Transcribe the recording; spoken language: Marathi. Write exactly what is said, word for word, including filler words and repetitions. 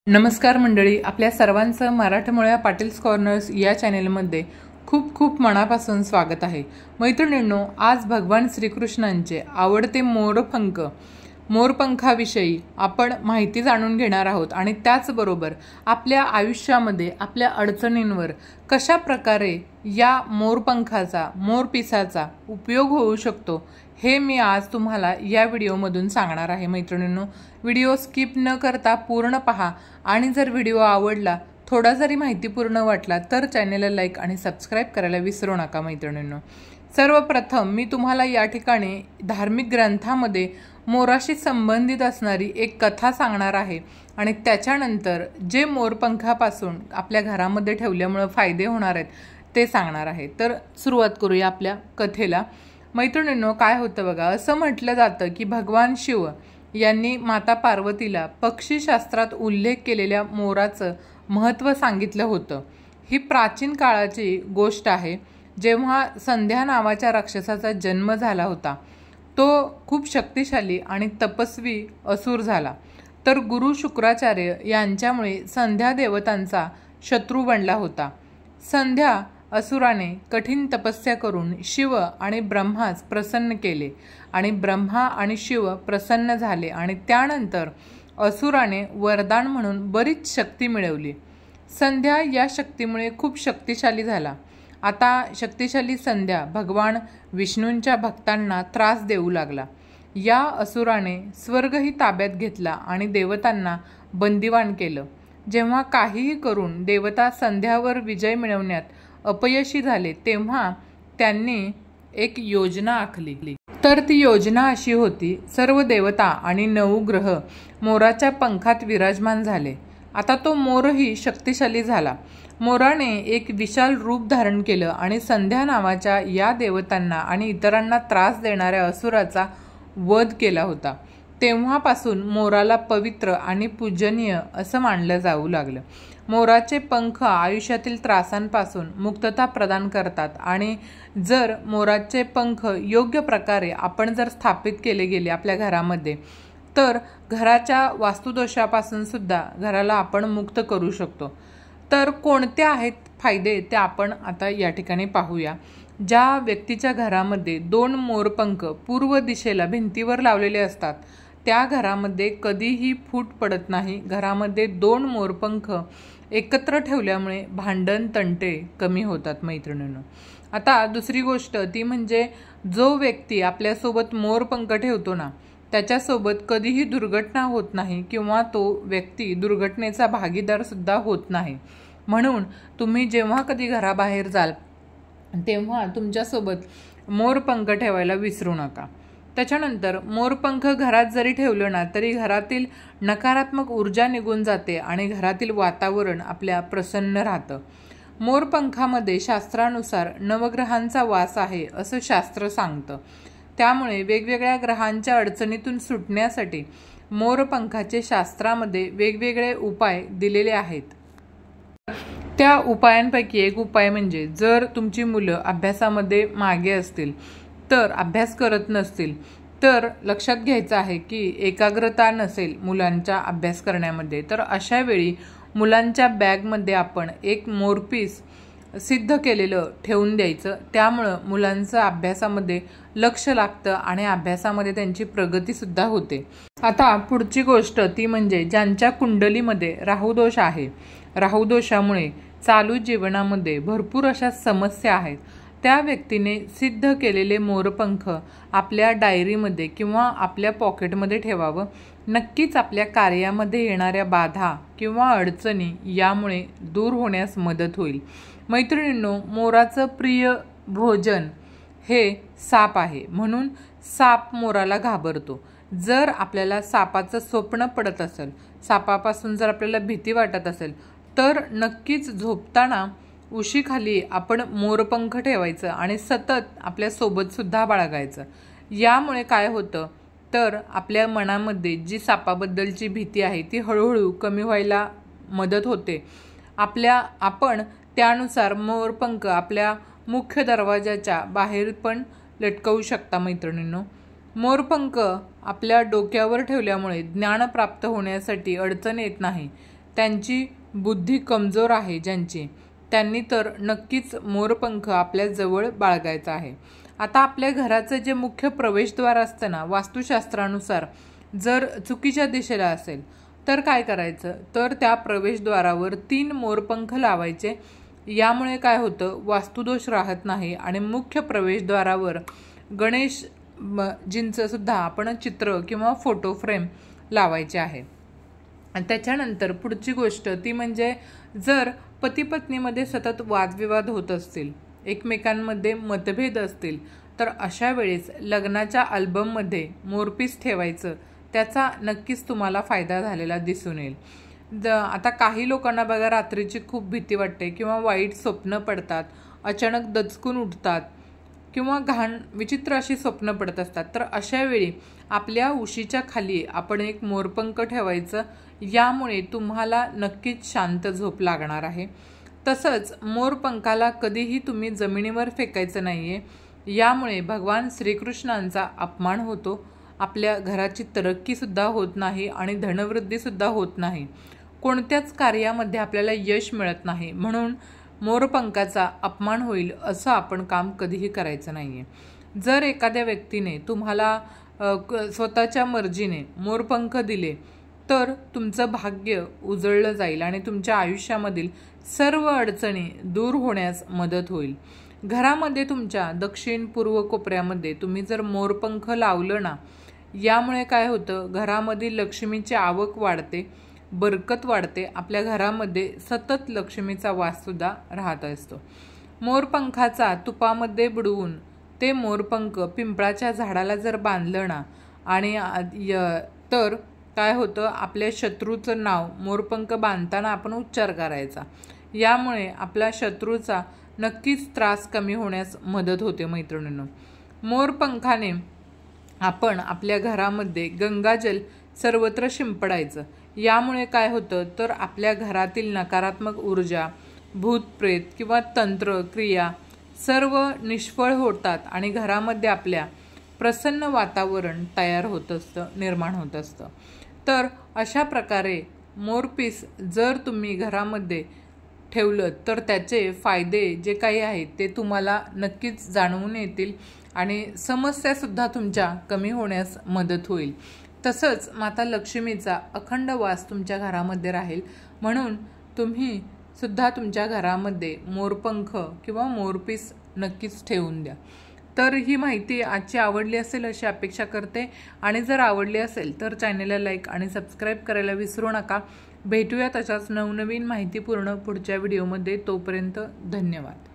नमस्कार मंडळी, आपल्या सर्वांचं मराठमोळ्या पाटील्स कॉर्नर्स या चॅनेलमध्ये खूप खूप मनापासून स्वागत आहे। मैत्रिणींनो, आज भगवान श्रीकृष्णांचे आवडते मोरपंख मोरपंखाविषयी आपण माहिती जाणून घेणार आहोत आणि त्याचबरोबर आपल्या आयुष्यामध्ये आपल्या अडचणींवर कशा प्रकारे या मोरपंखाचा मोरपिसाचा उपयोग होऊ शकतो हे मी आज तुम्हाला या व्हिडिओमधून सांगणार आहे। मैत्रिणींनो, व्हिडिओ स्किप न करता पूर्ण पहा आणि जर व्हिडिओ आवडला, थोडा जरी माहितीपूर्ण वाटला तर चॅनेलला लाईक आणि सबस्क्राइब करायला विसरू नका। मैत्रिणींनो, सर्वप्रथम मी तुम्हाला या ठिकाणी धार्मिक ग्रंथामध्ये मोराशी संबंधित असणारी एक कथा सांगणार आहे आणि त्याच्यानंतर जे मोरपंखापासून आपल्या घरामध्ये ठेवल्यामुळे फायदे होणार आहेत ते सांगणार आहे। तर सुरुवात करूया आपल्या कथेला। मैत्रिणींनो, काय होतं बघा, असं म्हटलं जातं की भगवान शिव यांनी माता पार्वतीला पक्षीशास्त्रात उल्लेख केलेल्या मोराचं महत्त्व सांगितलं होतं। ही प्राचीन काळाची गोष्ट आहे, जेव्हा संध्या नावाच्या राक्षसाचा जन्म झाला होता। तो खूप शक्तिशाली आणि तपस्वी असुर झाला, तर गुरु शुक्राचार्य यांच्यामुळे संध्या देवतांचा शत्रू बनला होता। संध्या असुराने कठीण तपस्या करून शिव आणि ब्रह्मास प्रसन्न केले आणि ब्रह्मा आणि शिव प्रसन्न झाले आणि त्यानंतर असुराने वरदान म्हणून बरीच शक्ती मिळवली। संध्या या शक्तीमुळे खूप शक्तिशाली झाला। आता शक्तिशाली संध्या भगवान विष्णूंच्या भक्तांना त्रास देऊ लागला। या असुराने स्वर्गही ताब्यात घेतला आणि देवतांना बंदिवान केलं। जेव्हा काहीही करून देवता संध्यावर विजय मिळवण्यात अपयशी झाले, तेव्हा त्यांनी एक योजना आखली। तर ती योजना अशी होती, सर्व देवता आणि नऊ ग्रह मोराच्या पंखात विराजमान झाले। आता तो मोरही शक्तिशाली झाला। मोराने एक विशाल रूप धारण केलं आणि संध्या नावाच्या या देवतांना आणि इतरांना त्रास देणाऱ्या असुराचा वध केला होता। तेव्हापासून मोराला पवित्र आणि पूजनीय असं मानलं जाऊ लागलं। मोराचे पंख आयुष्यातील त्रासांपासून मुक्तता प्रदान करतात आणि जर मोराचे पंख योग्य प्रकारे आपण जर स्थापित केले गेले आपल्या घरामध्ये, तर घराच्या वास्तुदोषापासून सुद्धा घराला आपण मुक्त करू शकतो। तर कोणते आहेत फायदे ते आपण आता या ठिकाणी पाहूया। ज्या व्यक्तीच्या घरामध्ये दोन मोरपंख पूर्व दिशेला भिंतीवर लावलेले असतात, त्या घरामध्ये कधीही फूट पडत नाही। घरामध्ये दोन मोरपंख एकत्र ठेवल्यामुळे भांडण तंटे कमी होतात। मैत्रिणींनो, आता दुसरी गोष्ट ती म्हणजे जो व्यक्ती आपल्यासोबत मोरपंख ठेवतो ना, त्याच्यासोबत कधीही दुर्घटना होत नाही किंवा तो व्यक्ती दुर्घटनेचा भागीदार सुद्धा होत नाही। म्हणून तुम्ही जेव्हा कधी घराबाहेर जाल तेव्हा तुमच्यासोबत मोरपंख ठेवायला विसरू नका। त्याच्यानंतर मोरपंख घरात जरी ठेवलं ना तरी घरातील नकारात्मक ऊर्जा निघून जाते आणि घरातील वातावरण आपल्या प्रसन्न राहतं। मोरपंखामध्ये शास्त्रानुसार नवग्रहांचा वास आहे असं शास्त्र सांगतं। त्यामुळे वेगवेगळ्या ग्रहांच्या अडचणीतून सुटण्यासाठी मोरपंखाचे शास्त्रामध्ये वेगवेगळे उपाय दिलेले आहेत। त्या उपायांपैकी एक उपाय म्हणजे जर तुमची मुलं अभ्यासामध्ये मागे असतील, तर अभ्यास करत नसतील, तर लक्षात घ्यायचं आहे की एकाग्रता नसेल मुलांच्या अभ्यास करण्यामध्ये, तर अशा वेळी मुलांच्या बॅगमध्ये आपण एक मोरपीस सिद्ध केलेलं ठेवून द्यायचं। त्यामुळं मुलांचं अभ्यासामध्ये लक्ष लागतं आणि अभ्यासामध्ये त्यांची प्रगतीसुद्धा होते। आता पुढची गोष्ट ती म्हणजे ज्यांच्या कुंडलीमध्ये राहुदोष आहे, राहुदोषामुळे चालू जीवनामध्ये भरपूर अशा समस्या आहेत, त्या व्यक्तीने सिद्ध केलेले मोरपंख आपल्या डायरीमध्ये किंवा आपल्या पॉकेटमध्ये ठेवावं। नक्कीच आपल्या कार्यामध्ये येणाऱ्या बाधा किंवा अडचणी यामुळे दूर होण्यास मदत होईल। मैत्रिणींनो, मोराचं प्रिय भोजन हे साप आहे, म्हणून साप मोराला घाबरतो। जर आपल्याला सापाचं स्वप्न पडत असेल, सापापासून जर आपल्याला भीती वाटत असेल, तर नक्कीच झोपताना उशीखाली आपण मोरपंख ठेवायचं आणि सतत आपल्या सोबत सुद्धा बाळगायचं। यामुळे काय होतं, तर आपल्या मनामध्ये जी सापाबद्दलची भीती आहे ती हळूहळू कमी व्हायला मदत होते। आपल्या आपण त्यानुसार मोरपंख आपल्या मुख्य दरवाजाच्या बाहेर पण लटकवू शकता। मैत्रिणींनो, मोरपंख आपल्या डोक्यावर ठेवल्यामुळे ज्ञान प्राप्त होण्यासाठी अडचण येत नाही। त्यांची बुद्धी कमजोर आहे ज्यांची, त्यांनी तर नक्कीच मोरपंख आपल्या जवळ बाळगायचा आहे। आता आपल्या घराचं जे मुख्य प्रवेशद्वार असतं ना, वास्तुशास्त्रानुसार जर चुकीच्या दिशेला असेल तर काय करायचं, तर त्या प्रवेशद्वारावर तीन मोरपंख लावायचे। यामुळे काय होतं, वास्तुदोष राहत नाही आणि मुख्य प्रवेशद्वारावर गणेश जींचं सुद्धा आपण चित्र किंवा फोटो फ्रेम लावायचे आहे। आणि त्याच्यानंतर पुढची गोष्ट ती म्हणजे जर पती पत्नीमध्ये सतत वादविवाद होत असतील, एकमेकांमध्ये मतभेद असतील, तर अशा वेळेस लग्नाच्या अल्बममध्ये मोरपीस ठेवायचं, त्याचा नक्कीच तुम्हाला फायदा झालेला दिसून येईल। द आता काही लोकांना बघा रात्रीची खूप भीती वाटते किंवा वाईट स्वप्न पडतात, अचानक दचकून उठतात किंवा घाण विचित्र अशी स्वप्न पडत असतात, तर अशा वेळी आपल्या उशीच्या खाली आपण एक मोरपंख ठेवायचं। यामुळे तुम्हाला नक्कीच शांत झोप लागणार आहे। तसंच मोरपंखाला कधीही तुम्ही जमिनीवर फेकायचं नाहीये, यामुळे भगवान श्रीकृष्णांचा अपमान होतो, आपल्या घराची तरक्कीसुद्धा होत नाही आणि धनवृद्धीसुद्धा होत नाही, कोणत्याच कार्यामध्ये आपल्याला यश मिळत नाही। म्हणून मोरपंखाचा अपमान होईल असं आपण काम कधीही करायचं नाहीये। जर एखाद्या व्यक्तीने तुम्हाला स्वतःच्या मर्जीने मोरपंख दिले तर तुमचं भाग्य उजळलं जाईल आणि तुमच्या आयुष्यामधील सर्व अडचणी दूर होण्यास मदत होईल। घरामध्ये तुमच्या दक्षिण पूर्व कोपऱ्यामध्ये तुम्ही जर मोरपंख लावलं ना, यामुळे काय होतं, घरामध्ये लक्ष्मीची आवक वाढते, बरकत वाढते, आपल्या घरामध्ये सतत लक्ष्मीचा वास सुद्धा राहत असतो। मोरपंखाचा तुपामध्ये बुडवून ते मोरपंख पिंपळाच्या झाडाला जर बांधलं ना, आणि तर काय होतं, आपल्या शत्रूचं नाव मोरपंख बांधताना आपण उच्चार करायचा, यामुळे आपल्या शत्रूचा नक्कीच त्रास कमी होण्यास मदत होते। मैत्रिणींनो, मोरपंखाने आपण आपल्या घरामध्ये गंगाजल सर्वत्र शिंपडायचं। यामुळे काय होतं, तर आपल्या घरातील नकारात्मक ऊर्जा, भूतप्रेत किंवा तंत्र क्रिया सर्व निष्फळ होतात आणि घरामध्ये आपल्या प्रसन्न वातावरण तयार होत असतं, निर्माण होत असतं। तर अशा प्रकारे मोरपीस जर तुम्ही घरामध्ये ठेवलं तर त्याचे फायदे जे काही आहेत ते तुम्हाला नक्कीच जाणवून येतील आणि समस्यासुद्धा तुमच्या कमी होण्यास मदत होईल। तसंच माता लक्ष्मीचा अखंड वास तुमच्या घरामध्ये राहील, म्हणून तुम्ही सुद्धा तुमच्या घरामध्ये मोरपंख किंवा मोरपीस नक्कीच ठेवून द्या। तर ही माहिती आजची आवडली असेल अशी अपेक्षा करते, आणि जर आवडली असेल तर चॅनलला लाईक आणि सबस्क्राईब करायला विसरू नका। भेटूया तशाच नवनवीन माहितीपूर्ण पुढच्या व्हिडिओमध्ये, तोपर्यंत धन्यवाद।